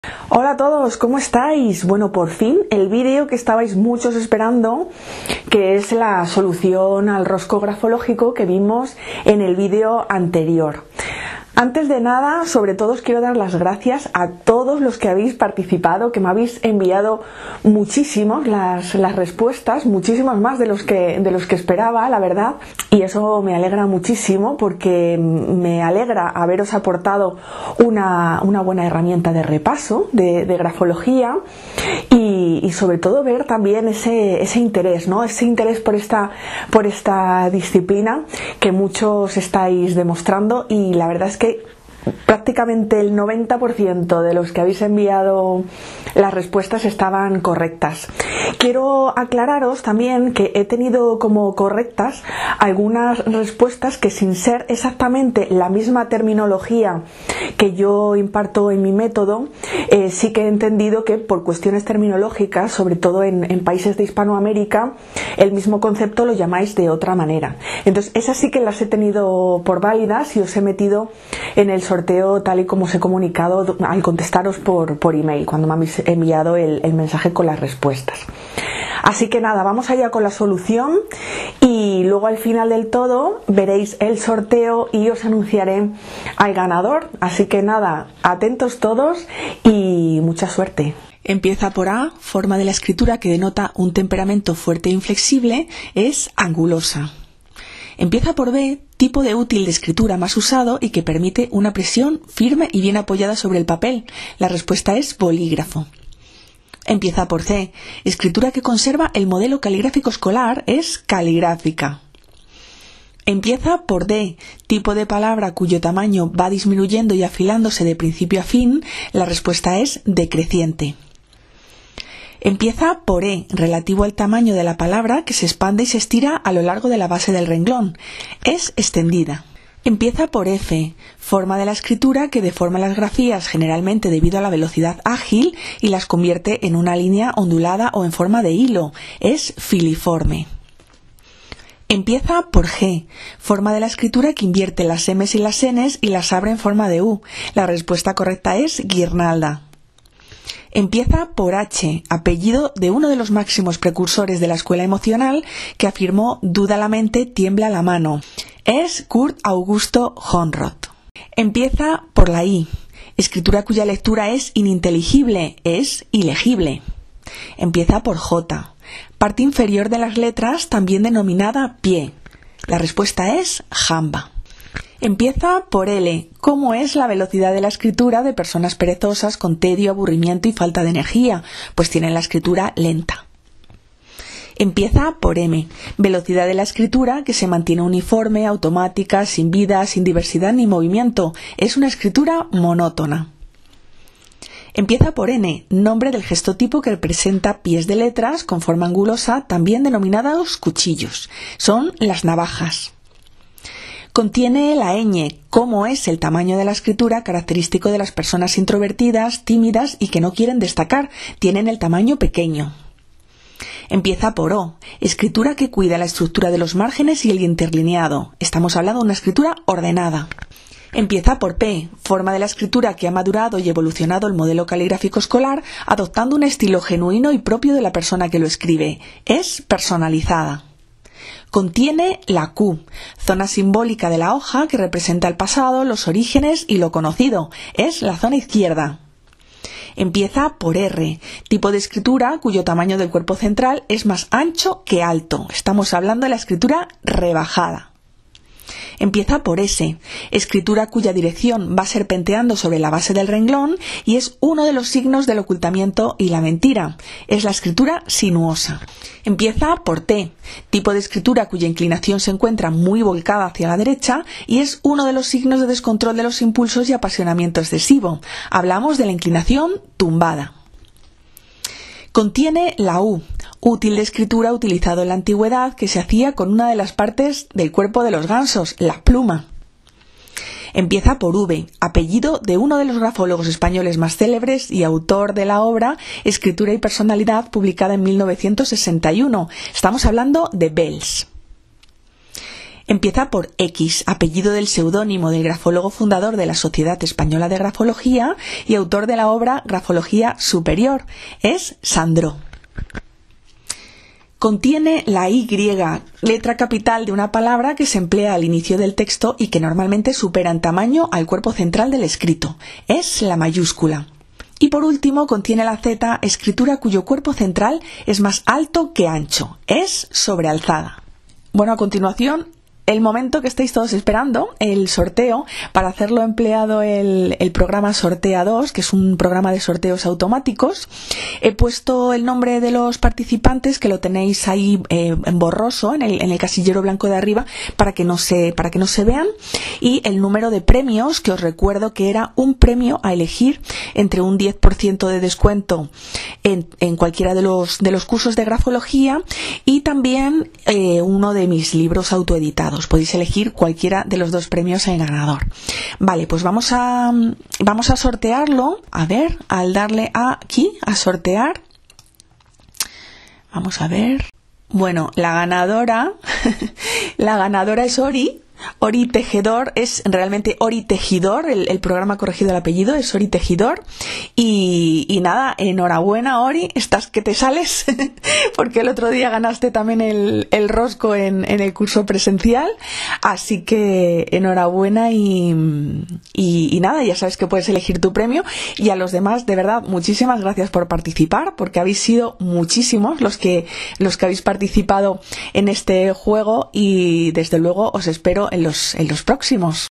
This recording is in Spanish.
Hola a todos, ¿cómo estáis? Bueno, por fin el vídeo que estabais muchos esperando, que es la solución al rosco grafológico que vimos en el vídeo anterior. Antes de nada, sobre todo os quiero dar las gracias a todos los que habéis participado, que me habéis enviado muchísimos las respuestas, muchísimos más de los que esperaba, la verdad, y eso me alegra muchísimo porque me alegra haberos aportado una buena herramienta de repaso de grafología y sobre todo ver también ese interés, ¿no? Ese interés por esta disciplina que muchos estáis demostrando, y la verdad es que prácticamente el 90% de los que habéis enviado las respuestas estaban correctas. Quiero aclararos también que he tenido como correctas algunas respuestas que, sin ser exactamente la misma terminología que yo imparto en mi método, sí que he entendido que por cuestiones terminológicas, sobre todo en países de Hispanoamérica, el mismo concepto lo llamáis de otra manera. Entonces esas sí que las he tenido por válidas y os he metido en el sorteo tal y como os he comunicado al contestaros por email cuando me habéis enviado el mensaje con las respuestas. Así que nada, vamos allá con la solución y luego al final del todo veréis el sorteo y os anunciaré al ganador. Así que nada, atentos todos y mucha suerte. Empieza por A, forma de la escritura que denota un temperamento fuerte e inflexible, es angulosa. Empieza por B, tipo de útil de escritura más usado y que permite una presión firme y bien apoyada sobre el papel. La respuesta es bolígrafo. Empieza por C, escritura que conserva el modelo caligráfico escolar, es caligráfica. Empieza por D, tipo de palabra cuyo tamaño va disminuyendo y afilándose de principio a fin. La respuesta es decreciente. Empieza por E, relativo al tamaño de la palabra que se expande y se estira a lo largo de la base del renglón, es extendida. Empieza por F, forma de la escritura que deforma las grafías generalmente debido a la velocidad ágil y las convierte en una línea ondulada o en forma de hilo, es filiforme. Empieza por G, forma de la escritura que invierte las M's y las N's y las abre en forma de U. La respuesta correcta es guirnalda. Empieza por H, apellido de uno de los máximos precursores de la escuela emocional que afirmó duda la mente, tiembla la mano. Es Kurt Augusto Honroth. Empieza por la I, escritura cuya lectura es ininteligible, es ilegible. Empieza por J, parte inferior de las letras también denominada pie. La respuesta es jamba. Empieza por L, ¿cómo es la velocidad de la escritura de personas perezosas con tedio, aburrimiento y falta de energía? Pues tienen la escritura lenta. Empieza por M, velocidad de la escritura que se mantiene uniforme, automática, sin vida, sin diversidad ni movimiento. Es una escritura monótona. Empieza por N, nombre del gestotipo que representa pies de letras con forma angulosa, también denominados cuchillos. Son las navajas. Contiene la ñ, cómo es el tamaño de la escritura característico de las personas introvertidas, tímidas y que no quieren destacar. Tienen el tamaño pequeño. Empieza por O, escritura que cuida la estructura de los márgenes y el interlineado. Estamos hablando de una escritura ordenada. Empieza por P, forma de la escritura que ha madurado y evolucionado el modelo caligráfico escolar, adoptando un estilo genuino y propio de la persona que lo escribe. Es personalizada. Contiene la Q, zona simbólica de la hoja que representa el pasado, los orígenes y lo conocido. Es la zona izquierda. Empieza por R, tipo de escritura cuyo tamaño del cuerpo central es más ancho que alto. Estamos hablando de la escritura rebajada. Empieza por S, escritura cuya dirección va serpenteando sobre la base del renglón y es uno de los signos del ocultamiento y la mentira. Es la escritura sinuosa. Empieza por T, tipo de escritura cuya inclinación se encuentra muy volcada hacia la derecha y es uno de los signos de descontrol de los impulsos y apasionamiento excesivo. Hablamos de la inclinación tumbada. Contiene la U, útil de escritura utilizado en la antigüedad que se hacía con una de las partes del cuerpo de los gansos, la pluma. Empieza por V, apellido de uno de los grafólogos españoles más célebres y autor de la obra Escritura y Personalidad, publicada en 1961. Estamos hablando de Bells. Empieza por X, apellido del seudónimo del grafólogo fundador de la Sociedad Española de Grafología y autor de la obra Grafología Superior. Es Sandro. Contiene la Y, letra capital de una palabra que se emplea al inicio del texto y que normalmente supera en tamaño al cuerpo central del escrito. Es la mayúscula. Y por último contiene la Z, escritura cuyo cuerpo central es más alto que ancho. Es sobrealzada. Bueno, a continuación, el momento que estáis todos esperando, el sorteo. Para hacerlo he empleado el programa Sortea 2, que es un programa de sorteos automáticos. He puesto el nombre de los participantes, que lo tenéis ahí en borroso, en el casillero blanco de arriba, para que no se vean, y el número de premios, que os recuerdo que era un premio a elegir entre un 10% de descuento en cualquiera de los cursos de grafología y también uno de mis libros autoeditados. Podéis elegir cualquiera de los dos premios en ganador. Vale, pues vamos a sortearlo. A ver, al darle aquí a sortear, vamos a ver. Bueno, la ganadora es Ori Tejedor, es realmente Ori Tejidor, el programa ha corregido el apellido, es Ori Tejidor. Y nada, enhorabuena, Ori, estás que te sales, porque el otro día ganaste también el rosco en el curso presencial, así que enhorabuena y nada, ya sabes que puedes elegir tu premio. Y a los demás, de verdad, muchísimas gracias por participar, porque habéis sido muchísimos los que habéis participado en este juego y desde luego os espero en los próximos.